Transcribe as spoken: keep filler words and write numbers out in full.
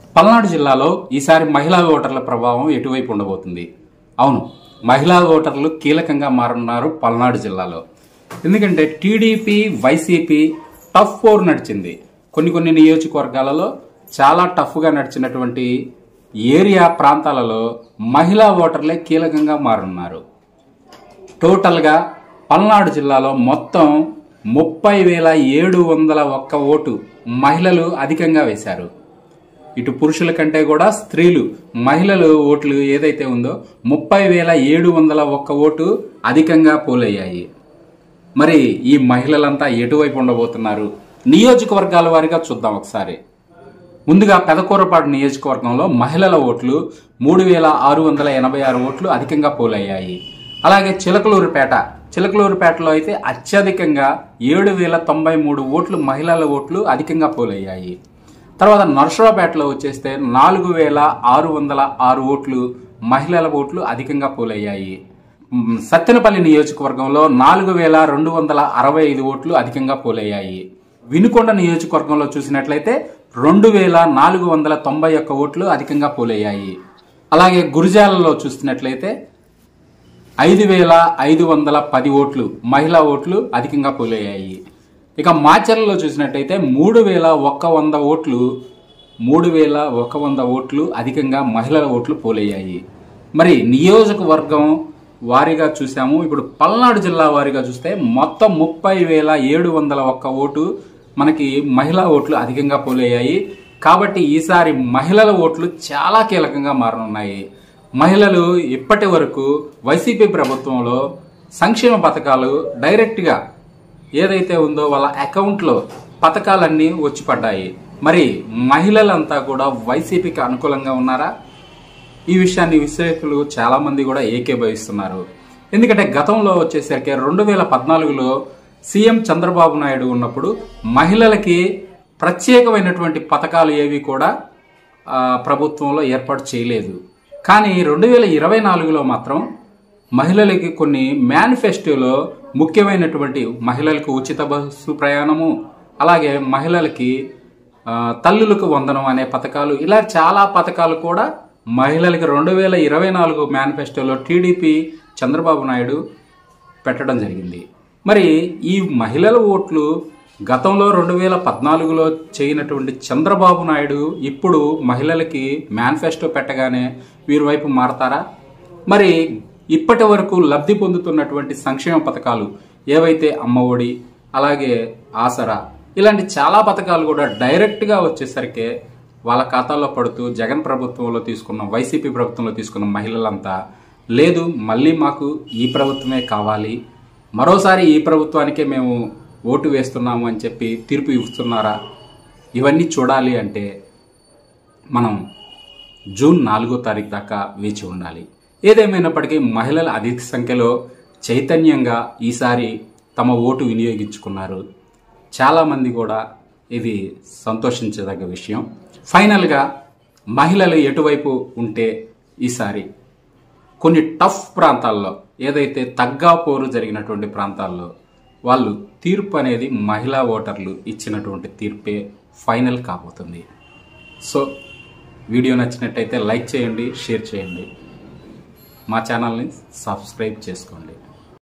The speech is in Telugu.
పల్నాడు జిల్లాలో ఈసారి మహిళా ఓటర్ల ప్రభావం ఎటువైపు ఉండబోతుంది? అవును, మహిళా ఓటర్లు కీలకంగా మారనున్నారు పల్నాడు జిల్లాలో. ఎందుకంటే టీడీపీ వైసీపీ టఫ్ పోర్ నడిచింది. కొన్ని కొన్ని నియోజకవర్గాలలో చాలా టఫ్గా నడిచినటువంటి ఏరియా ప్రాంతాలలో మహిళా ఓటర్లే కీలకంగా మారనున్నారు. టోటల్గా పల్నాడు జిల్లాలో మొత్తం ముప్పై వేల ఏడు వందల ఒక్క ఓటు మహిళలు అధికంగా వేశారు. ఇటు పురుషుల కంటే కూడా స్త్రీలు మహిళలు ఓట్లు ఏదైతే ఉందో ముప్పై వేల ఏడు వందల ఒక్క ఓటు అధికంగా పోలయ్యాయి. మరి ఈ మహిళలంతా ఎటువైపు ఉండబోతున్నారు? నియోజకవర్గాల వారిగా చూద్దాం ఒకసారి. ముందుగా పెదకూరపాడు నియోజకవర్గంలో మహిళల ఓట్లు మూడు వేల ఆరు వందల ఎనభై ఆరు ఓట్లు అధికంగా పోలయ్యాయి. అలాగే చిలకలూరుపేట చిలకలూరుపేటలో అయితే అత్యధికంగా ఏడు వేల తొంభై మూడు ఓట్లు మహిళల ఓట్లు అధికంగా పోలయ్యాయి. తర్వాత నర్సరావుపేటలో వచ్చేస్తే నాలుగు వేల ఆరు వందల ఆరు ఓట్లు మహిళల ఓట్లు అధికంగా పోలయ్యాయి. సత్తెనపల్లి నియోజకవర్గంలో నాలుగు వేల రెండు వందల అరవై ఐదు ఓట్లు అధికంగా పోలయ్యాయి. వినుకొండ నియోజకవర్గంలో చూసినట్లయితే రెండు వేల నాలుగు వందల తొంభై ఒక్క ఓట్లు అధికంగా పోలయ్యాయి. అలాగే గురిజాలలో చూసినట్లయితే ఐదు వేల ఐదు వందల పది ఓట్లు మహిళా ఓట్లు అధికంగా పోలయ్యాయి. ఇక మాచర్లలో చూసినట్టయితే మూడు వేల ఒక్క వంద ఓట్లు మూడు వేల ఒక వంద ఓట్లు అధికంగా మహిళల ఓట్లు పోలయ్యాయి. మరి నియోజకవర్గం వారీగా చూసాము. ఇప్పుడు పల్నాడు జిల్లా వారీగా చూస్తే మొత్తం ముప్పై వేల ఏడు వందల ఒక్క ఓటు మనకి మహిళా ఓట్లు అధికంగా పోలయ్యాయి. కాబట్టి ఈసారి మహిళల ఓట్లు చాలా కీలకంగా మారనున్నాయి. మహిళలు ఇప్పటి వరకు వైసీపీ ప్రభుత్వంలో సంక్షేమ పథకాలు డైరెక్ట్గా ఏదైతే ఉందో వాళ్ళ అకౌంట్లో పథకాలన్నీ వచ్చి పడ్డాయి. మరి మహిళలంతా కూడా వైసీపీకి అనుకూలంగా ఉన్నారా? ఈ విషయాన్ని విశ్లేషకులు చాలా మంది కూడా ఏకీభవిస్తున్నారు. ఎందుకంటే గతంలో వచ్చేసరికి రెండు వేల పద్నాలుగులో సీఎం చంద్రబాబు నాయుడు ఉన్నప్పుడు మహిళలకి ప్రత్యేకమైనటువంటి పథకాలు ఏవి కూడా ప్రభుత్వంలో ఏర్పాటు చేయలేదు. కానీ రెండు వేల ఇరవై నాలుగులో మాత్రం మహిళలకి కొన్ని మేనిఫెస్టోలో ముఖ్యమైనటువంటి మహిళలకు ఉచిత బస్సు ప్రయాణము, అలాగే మహిళలకి తల్లులకు వందనం అనే పథకాలు, ఇలా చాలా పథకాలు కూడా మహిళలకి రెండు వేల ఇరవై నాలుగు మేనిఫెస్టోలో టీడీపీ చంద్రబాబు నాయుడు పెట్టడం జరిగింది. మరి ఈ మహిళల ఓట్లు గతంలో రెండు వేల పద్నాలుగులో చేయనటువంటి చంద్రబాబు నాయుడు ఇప్పుడు మహిళలకి మేనిఫెస్టో పెట్టగానే వీరి వైపు మారతారా? మరి ఇప్పటి వరకు లబ్ధి పొందుతున్నటువంటి సంక్షేమ పథకాలు ఏవైతే అమ్మఒడి, అలాగే ఆసరా, ఇలాంటి చాలా పథకాలు కూడా డైరెక్ట్గా వచ్చేసరికి వాళ్ళ ఖాతాల్లో పడుతూ జగన్ ప్రభుత్వంలో తీసుకున్న వైసీపీ ప్రభుత్వంలో తీసుకున్న మహిళలంతా లేదు, మళ్ళీ మాకు ఈ ప్రభుత్వమే కావాలి, మరోసారి ఈ ప్రభుత్వానికే మేము ఓటు వేస్తున్నాము అని చెప్పి తీర్పు ఇస్తున్నారా? ఇవన్నీ చూడాలి అంటే మనం జూన్ నాలుగో తారీఖు దాకా వేచి ఉండాలి. ఏదేమైనప్పటికీ మహిళలు అధిక సంఖ్యలో చైతన్యంగా ఈసారి తమ ఓటు వినియోగించుకున్నారు. చాలామంది కూడా ఇది సంతోషించదగ్గ విషయం. ఫైనల్గా మహిళలు ఎటువైపు ఉంటే ఈసారి కొన్ని టఫ్ ప్రాంతాల్లో, ఏదైతే తగ్గా పోరు జరిగినటువంటి ప్రాంతాల్లో వాళ్ళు తీర్పు అనేది మహిళా ఓటర్లు ఇచ్చినటువంటి తీర్పే ఫైనల్ కాబోతుంది. సో వీడియో నచ్చినట్టయితే లైక్ చేయండి, షేర్ చేయండి, మా ఛానల్ని సబ్స్క్రైబ్ చేసుకోండి.